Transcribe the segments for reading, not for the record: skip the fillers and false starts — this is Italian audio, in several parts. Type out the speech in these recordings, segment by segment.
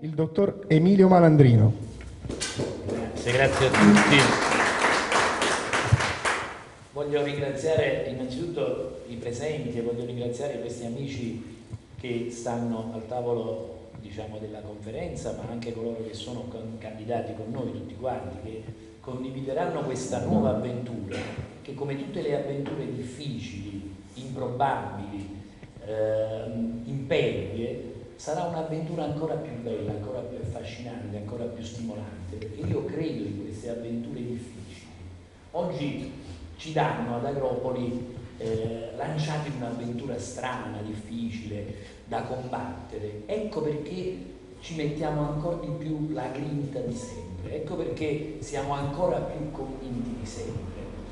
il dottor Emilio Malandrino. Grazie a tutti. Voglio ringraziare innanzitutto i presenti e voglio ringraziare questi amici che stanno al tavolo, diciamo, della conferenza, ma anche coloro che sono candidati con noi tutti quanti, che condivideranno questa nuova avventura, che come tutte le avventure difficili, improbabili, impervie, sarà un'avventura ancora più bella, ancora più affascinante, ancora più stimolante, perché io credo in queste avventure difficili. Oggi ci danno ad Agropoli lanciati in un'avventura strana, difficile, da combattere. Ecco perché ci mettiamo ancora di più la grinta di sempre, ecco perché siamo ancora più convinti di sempre.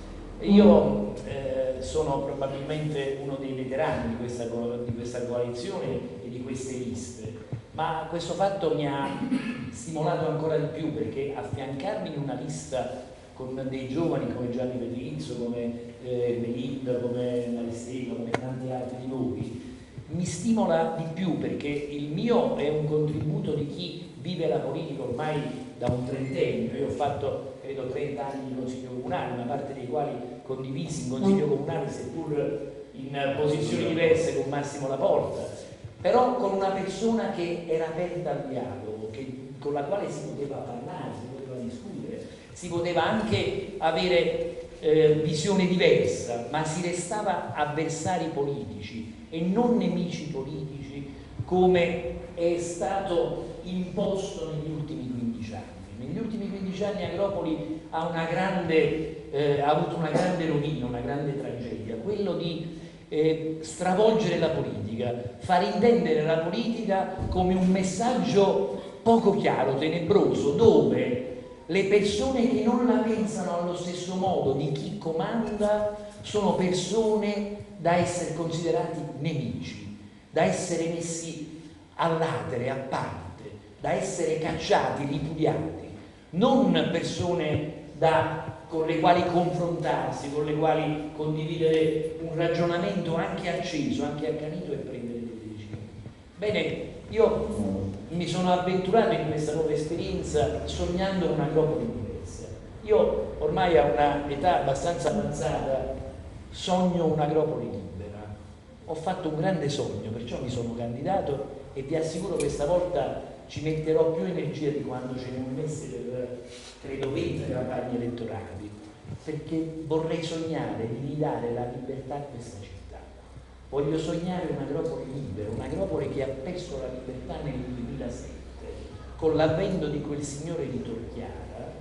Io sono probabilmente uno dei veterani di questa coalizione e di queste liste, ma questo fatto mi ha stimolato ancora di più, perché affiancarmi in una lista con dei giovani come Gianni Pedrizzo, come Melinda, come Maristella, come tanti altri di voi, mi stimola di più, perché il mio è un contributo di chi vive la politica ormai da un trentennio. Io ho fatto credo 30 anni di consiglio comunale, una parte dei quali condivisi in consiglio comunale, seppur in posizioni diverse con Massimo Laporta, però con una persona che era aperta al dialogo, con la quale si poteva parlare, si poteva discutere, si poteva anche avere visione diversa, ma si restava avversari politici e non nemici politici, come è stato imposto negli ultimi 15 anni. Negli ultimi 15 anni Agropoli ha avuto una grande rovina, una grande tragedia, quello di stravolgere la politica, far intendere la politica come un messaggio poco chiaro, tenebroso, dove le persone che non la pensano allo stesso modo di chi comanda sono persone da essere considerati nemici, da essere messi all'atere, a parte, da essere cacciati, ripudiati, non persone con le quali confrontarsi, con le quali condividere un ragionamento anche acceso, anche accanito e prendere delle decisioni. Bene, io mi sono avventurato in questa nuova esperienza sognando un'Agropoli diversa. Io ormai a una età abbastanza avanzata sogno un'Agropoli libera. Ho fatto un grande sogno, perciò mi sono candidato e vi assicuro che stavolta ci metterò più energia di quando ce ne ho messe per, credo, 20 campagne elettorali, perché vorrei sognare di ridare la libertà a questa città. Voglio sognare un'Agropoli libera, un'Agropoli che ha perso la libertà nel 2007, con l'avvento di quel signore di Torchiara,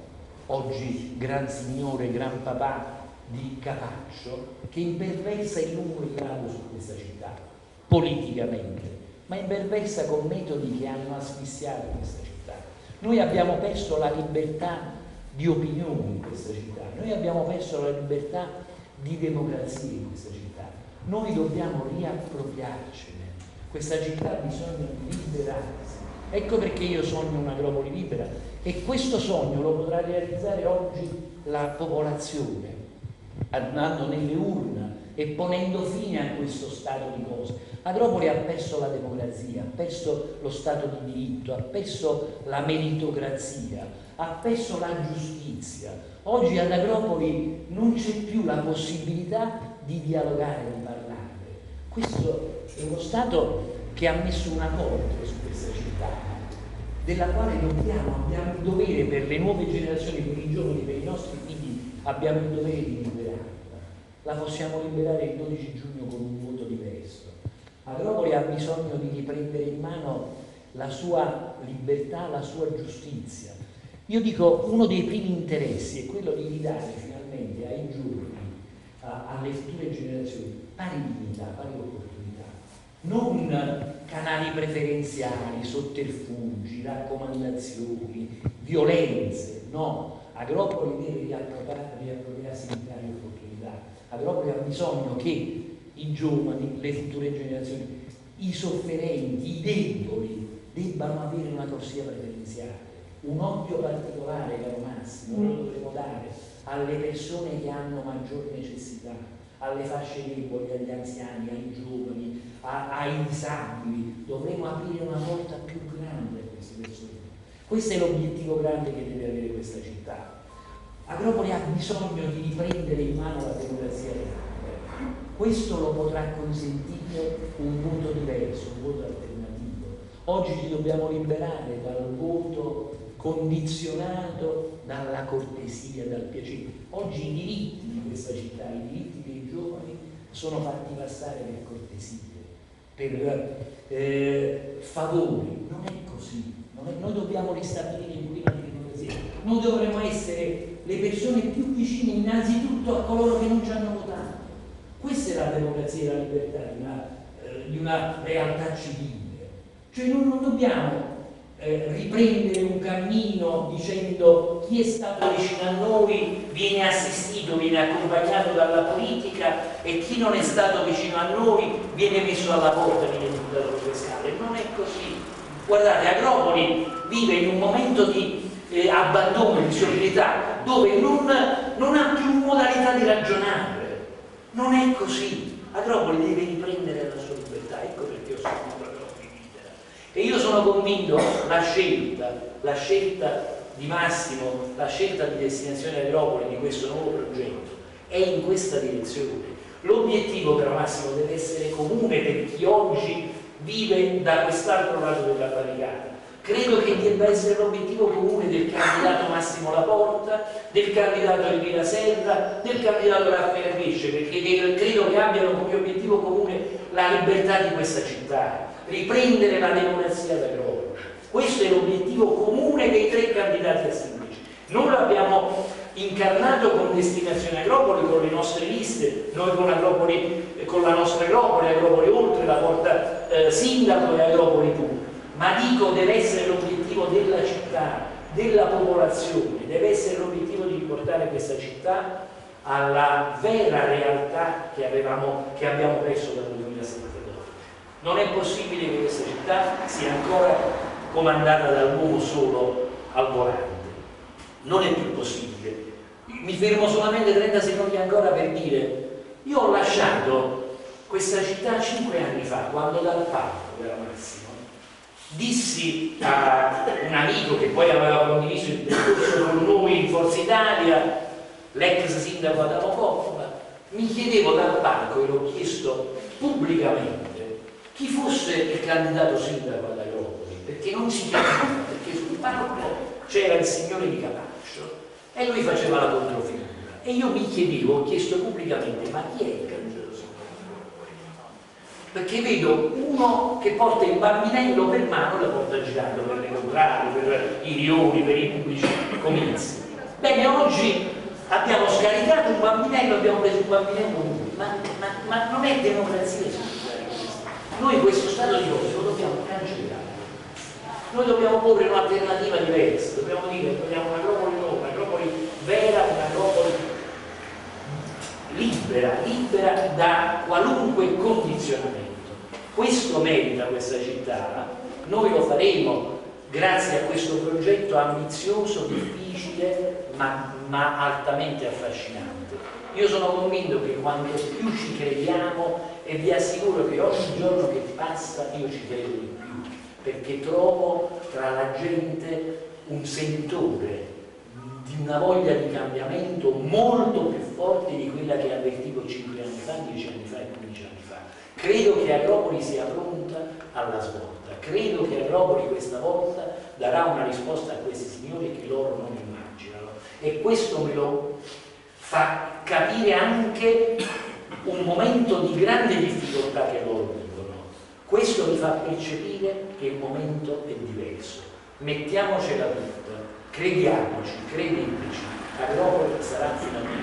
oggi gran signore, gran papà di Capaccio, che imperversa in lungo e in largo su questa città, politicamente, ma imperversa con metodi che hanno asfissiato questa città. Noi abbiamo perso la libertà di opinione in questa città, noi abbiamo perso la libertà di democrazia in questa città, noi dobbiamo riappropriarcene, questa città ha bisogno di liberarsi. Ecco perché io sogno un'Agropoli libera e questo sogno lo potrà realizzare oggi la popolazione, andando nelle urne e ponendo fine a questo stato di cose. Agropoli ha perso la democrazia, ha perso lo stato di diritto, ha perso la meritocrazia, ha perso la giustizia. Oggi ad Agropoli non c'è più la possibilità di dialogare, di parlare. Questo è uno stato che ha messo una porta su questa città, della quale abbiamo il dovere, per le nuove generazioni, per i giovani, per i nostri figli, abbiamo il dovere di liberarla. La possiamo liberare il 12 giugno con un voto diverso. Agropoli ha bisogno di riprendere in mano la sua libertà, la sua giustizia. Io dico, uno dei primi interessi è quello di ridare finalmente ai giovani, alle future generazioni, pari dignità, pari opportunità, non canali preferenziali, sotterfugi, raccomandazioni, violenze, no. Agropoli deve riappropriarsi di pari opportunità. Agropoli ha bisogno che i giovani, le future generazioni, i sofferenti, i deboli debbano avere una corsia preferenziale, un occhio particolare, caro Massimo, lo dovremo dare alle persone che hanno maggior necessità, alle fasce deboli, agli anziani, ai giovani, ai disabili. Dovremo aprire una porta più grande a queste persone. Questo è l'obiettivo grande che deve avere questa città. Agropoli ha bisogno di riprendere in mano la democrazia reale. Questo lo potrà consentire un voto diverso, un voto alternativo. Oggi ci dobbiamo liberare dal voto condizionato dalla cortesia, dal piacere. Oggi i diritti di questa città, i diritti dei giovani sono fatti passare per cortesie, per favori. Non è così. Noi dobbiamo ristabilire il clima di democrazia. Noi dovremmo essere le persone più vicine innanzitutto a coloro che non ci hanno votato. Questa è la democrazia e la libertà di una realtà civile. Cioè non dobbiamo riprendere un cammino dicendo chi è stato vicino a noi viene assistito, viene accompagnato dalla politica, e chi non è stato vicino a noi viene messo alla porta, viene buttato per le scale. Non è così. Guardate, Agropoli vive in un momento di abbandono, di solidarietà, dove non ha più modalità di ragionare. Non è così. Agropoli deve riprendere la sua libertà. Ecco perché ho sostenuto Agropoli libera. E io sono convinto la scelta di Massimo, la scelta di destinazione Agropoli, di questo nuovo progetto, è in questa direzione. L'obiettivo però, Massimo, deve essere comune per chi oggi vive da quest'altro lato della barricata. Credo che debba essere l'obiettivo comune del candidato Massimo Laporta, del candidato Elvira Serra, del candidato Raffaele Pesce, perché credo che abbiano come obiettivo comune la libertà di questa città, riprendere la democrazia da Agropoli. Questo è l'obiettivo comune dei tre candidati a sindaci. Noi lo abbiamo incarnato con destinazione Agropoli, con le nostre liste, noi con Agropoli, con la nostra Agropoli, Agropoli Oltre, la Porta Sindaco e Agropoli Tu. Ma dico, deve essere l'obiettivo della città, della popolazione, deve essere l'obiettivo di riportare questa città alla vera realtà che abbiamo perso dal 2007 ad oggi. Non è possibile che questa città sia ancora comandata dall'uomo solo al volante. Non è più possibile. Mi fermo solamente 30 secondi ancora per dire: io ho lasciato questa città 5 anni fa, quando dal palco era Massimo dissi a un amico che poi aveva condiviso il percorso con noi in Forza Italia, l'ex sindaco Adamo Coppola, mi chiedevo dal palco, e l'ho chiesto pubblicamente, chi fosse il candidato sindaco ad Agropoli, perché non si capiva, perché sul palco c'era il signore di Capaccio e lui faceva la controfigura, e io mi chiedevo, ho chiesto pubblicamente: ma chi è il candidato sindaco? Perché vedo uno che porta il bambinello per mano e la porta girando per le contrarie, per i rioni, per i pubblici comizi. Bene, oggi abbiamo scaricato un bambinello, abbiamo preso un bambinello unico, ma non è democrazia securitaria questa. Noi questo stato di cose lo dobbiamo cancellare. Noi dobbiamo porre un'alternativa diversa, dobbiamo dire che vogliamo un'Agropoli nuova, un'Agropoli vera, un'Agropoli libera da qualunque condizionamento. Questo merita questa città. Noi lo faremo grazie a questo progetto ambizioso, difficile, ma altamente affascinante. Io sono convinto che quanto più ci crediamo, e vi assicuro che ogni giorno che passa io ci credo di più, perché trovo tra la gente un sentore di una voglia di cambiamento molto più forte di quella che avvertivo 5 anni fa, 10 anni fa e 15 anni fa. Credo che Agropoli sia pronta alla svolta, credo che Agropoli questa volta darà una risposta a questi signori che loro non immaginano, e questo me lo fa capire anche un momento di grande difficoltà che loro vivono. Questo mi fa percepire che il momento è diverso. Mettiamocela tutta, crediamoci, credeteci, Agropoli sarà finalmente